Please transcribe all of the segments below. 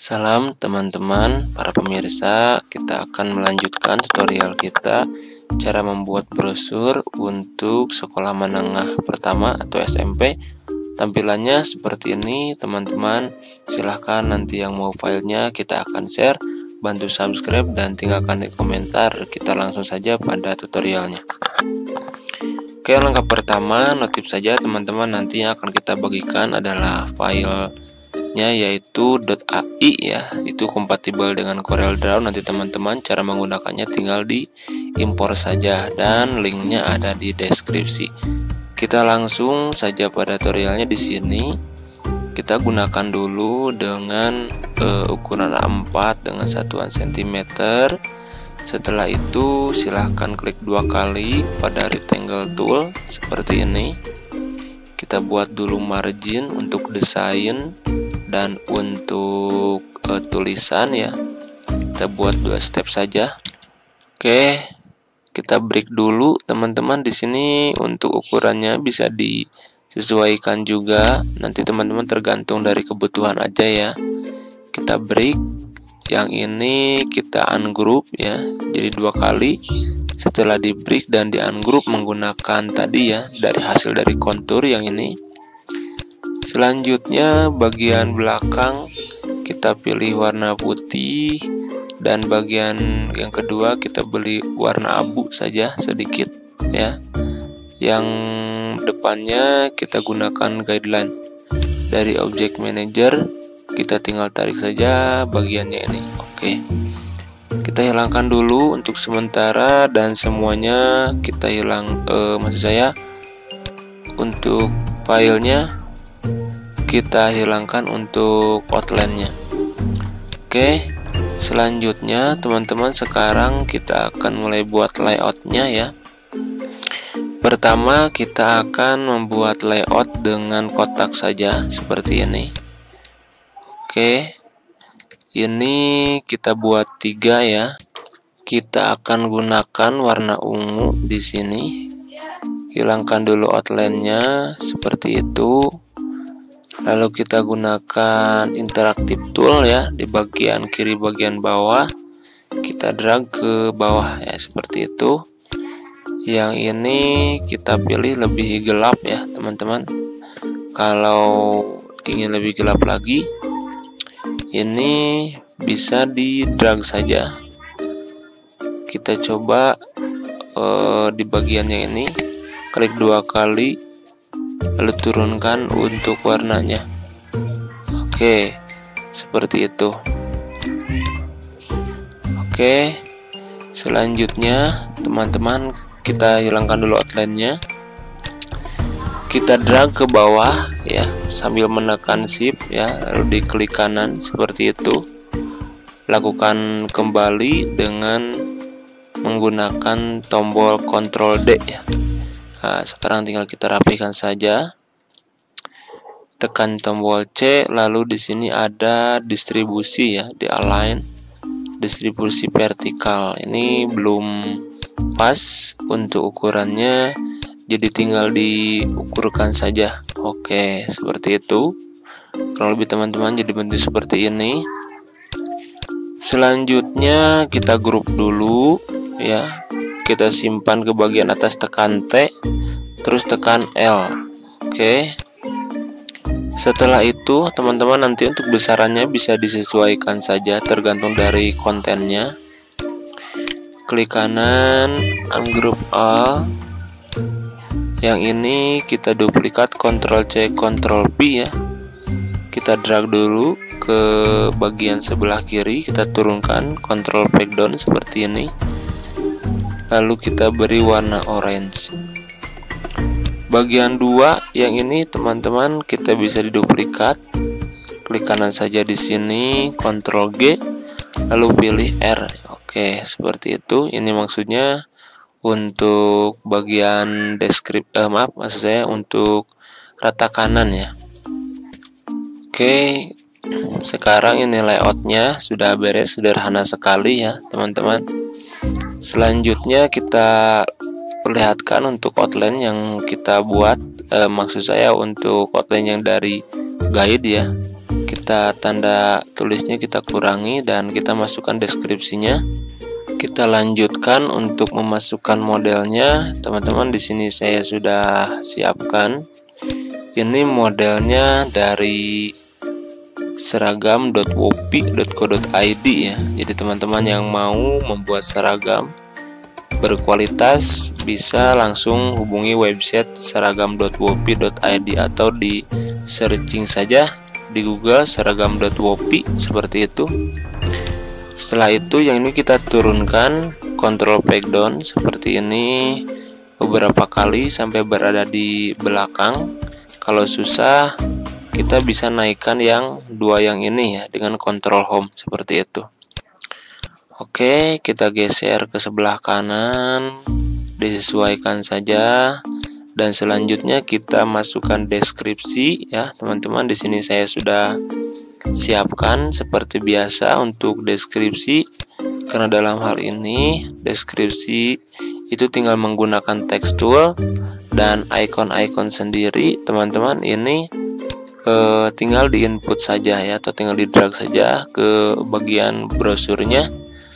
Salam teman-teman, para pemirsa. Kita akan melanjutkan tutorial kita cara membuat brosur untuk sekolah menengah pertama atau SMP. Tampilannya seperti ini, teman-teman. Silahkan nanti yang mau filenya kita akan share, bantu subscribe dan tinggalkan di komentar. Kita langsung saja pada tutorialnya. Oke, langkah pertama, notif saja teman-teman. Nanti yang akan kita bagikan adalah filenya yaitu .ai ya, itu kompatibel dengan CorelDRAW. Nanti teman-teman cara menggunakannya tinggal di impor saja dan linknya ada di deskripsi. Kita langsung saja pada tutorialnya. Di sini kita gunakan dulu dengan ukuran A4 dengan satuan cm. Setelah itu silahkan klik dua kali pada rectangle tool seperti ini. Kita buat dulu margin untuk desain dan untuk tulisan ya. Kita buat 2 step saja. Oke, kita break dulu teman-teman. Di sini untuk ukurannya bisa disesuaikan juga. Nanti teman-teman tergantung dari kebutuhan aja ya. Kita break. Yang ini kita ungroup ya. Jadi 2 kali. Setelah di break dan di ungroup menggunakan tadi ya, dari hasil dari kontur yang ini. Selanjutnya bagian belakang kita pilih warna putih, dan bagian yang kedua kita beli warna abu saja sedikit ya. Yang depannya kita gunakan guideline dari object manager. Kita tinggal tarik saja bagiannya ini. Oke, kita hilangkan dulu untuk sementara dan semuanya kita hilang. Maksud saya untuk filenya kita hilangkan untuk outline-nya. Oke, selanjutnya teman-teman sekarang kita akan mulai buat layout-nya ya. Pertama kita akan membuat layout dengan kotak saja seperti ini. Oke, ini kita buat 3 ya. Kita akan gunakan warna ungu di sini. Hilangkan dulu outline-nya seperti itu. Lalu kita gunakan interaktif tool ya, di bagian kiri bagian bawah. Kita drag ke bawah ya, seperti itu. Yang ini kita pilih lebih gelap ya teman-teman. Kalau ingin lebih gelap lagi, ini bisa di drag saja. Kita coba di bagian yang ini, klik 2 kali lalu turunkan untuk warnanya. Oke, seperti itu. Oke, selanjutnya teman-teman kita hilangkan dulu outline-nya. Kita drag ke bawah ya sambil menekan shift ya, lalu diklik kanan seperti itu. Lakukan kembali dengan menggunakan tombol Ctrl D ya. Nah, sekarang tinggal kita rapikan saja. Tekan tombol C, lalu di sini ada distribusi ya, di align, distribusi vertikal. Ini belum pas untuk ukurannya, jadi tinggal diukurkan saja. Oke, seperti itu. Kalau lebih teman-teman jadi bentuk seperti ini. Selanjutnya kita grup dulu ya. Kita simpan ke bagian atas, tekan T, terus tekan L. Oke. Setelah itu teman-teman nanti untuk besarannya bisa disesuaikan saja tergantung dari kontennya. Klik kanan, ungroup all. Yang ini kita duplikat, Ctrl C Ctrl V ya. Kita drag dulu ke bagian sebelah kiri, kita turunkan, Ctrl Backdown seperti ini. Lalu kita beri warna orange. Bagian 2 yang ini teman-teman kita bisa diduplikat. Klik kanan saja di sini, Ctrl G, lalu pilih R. Oke, seperti itu. Ini maksudnya untuk bagian maksud saya untuk rata kanan ya. Oke, sekarang ini layoutnya sudah beres, sederhana sekali ya teman-teman. Selanjutnya kita perlihatkan untuk outline yang kita buat, maksud saya untuk outline yang dari guide ya. kita tanda tulisnya kita kurangi dan kita masukkan deskripsinya. Kita lanjutkan untuk memasukkan modelnya. Teman-teman, di sini saya sudah siapkan. Ini modelnya dari seragam.wopi.co.id ya. Jadi teman-teman yang mau membuat seragam berkualitas bisa langsung hubungi website seragam.wopi.id atau di searching saja di Google seragam.wopi seperti itu. Setelah itu yang ini kita turunkan, Ctrl Peg Down seperti ini beberapa kali sampai berada di belakang. Kalau susah kita bisa naikkan yang dua yang ini ya dengan Ctrl Home seperti itu. Oke, kita geser ke sebelah kanan, disesuaikan saja, dan selanjutnya kita masukkan deskripsi ya teman-teman. Di sini saya sudah siapkan seperti biasa untuk deskripsi, karena dalam hal ini deskripsi itu tinggal menggunakan text tool dan icon-icon sendiri. Teman-teman ini tinggal di input saja ya, atau tinggal di drag saja ke bagian brosurnya.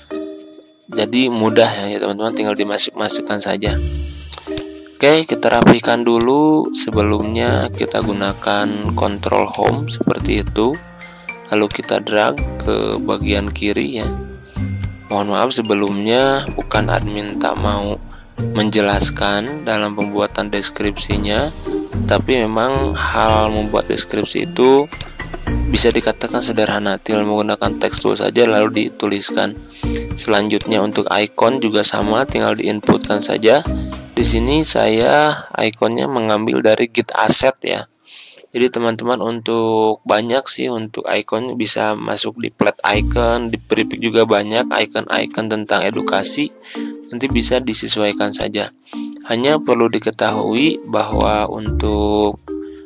Jadi mudah ya teman-teman, tinggal dimasukkan saja. Oke, kita rapikan dulu. Sebelumnya kita gunakan Ctrl Home seperti itu, lalu kita drag ke bagian kiri ya. Mohon maaf sebelumnya, bukan admin tak mau menjelaskan dalam pembuatan deskripsinya, tapi memang hal membuat deskripsi itu bisa dikatakan sederhana, tinggal menggunakan text tool saja lalu dituliskan. Selanjutnya untuk icon juga sama, tinggal diinputkan saja. Di sini saya ikonnya mengambil dari Git Asset ya. Jadi teman-teman untuk banyak sih untuk icon bisa masuk di Plat Icon, di Prefix juga banyak icon-icon tentang edukasi. Nanti bisa disesuaikan saja. Hanya perlu diketahui bahwa untuk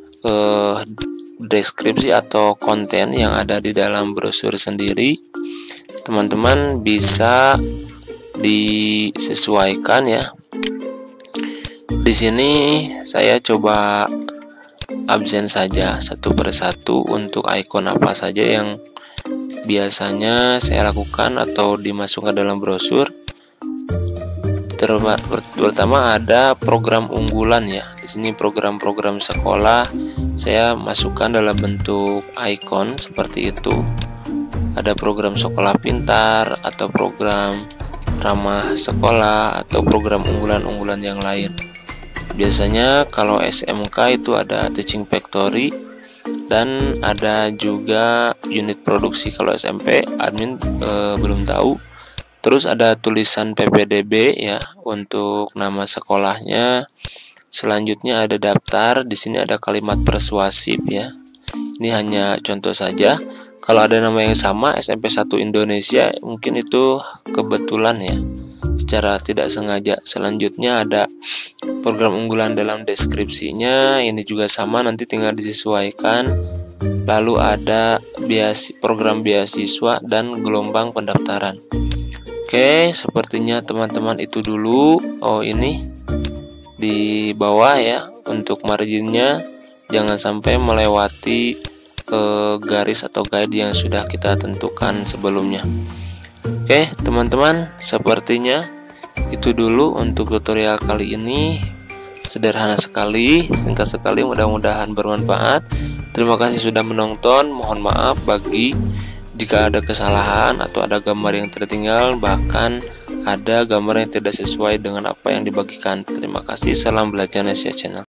deskripsi atau konten yang ada di dalam brosur sendiri, teman-teman bisa disesuaikan ya. Di sini saya coba absen saja satu persatu untuk icon apa saja yang biasanya saya lakukan atau dimasukkan dalam brosur. Pertama ada program unggulan ya. Di sini program-program sekolah saya masukkan dalam bentuk icon seperti itu. Ada program sekolah pintar atau program ramah sekolah atau program unggulan-unggulan yang lain. Biasanya kalau SMK itu ada Teaching Factory dan ada juga unit produksi. Kalau SMP admin belum tahu. Terus ada tulisan PPDB ya untuk nama sekolahnya. Selanjutnya ada daftar. Di sini ada kalimat persuasif ya. Ini hanya contoh saja. Kalau ada nama yang sama SMP 1 Indonesia mungkin itu kebetulan ya, secara tidak sengaja. Selanjutnya ada program unggulan dalam deskripsinya. Ini juga sama, nanti tinggal disesuaikan. Lalu ada program beasiswa dan gelombang pendaftaran. Oke, sepertinya teman-teman itu dulu. Oh, ini di bawah ya untuk marginnya, jangan sampai melewati garis atau guide yang sudah kita tentukan sebelumnya. Oke teman-teman, sepertinya itu dulu untuk tutorial kali ini. Sederhana sekali, singkat sekali, mudah-mudahan bermanfaat. Terima kasih sudah menonton. Mohon maaf bagi jika ada kesalahan atau ada gambar yang tertinggal, bahkan ada gambar yang tidak sesuai dengan apa yang dibagikan. Terima kasih. Salam belajar Nesia Channel.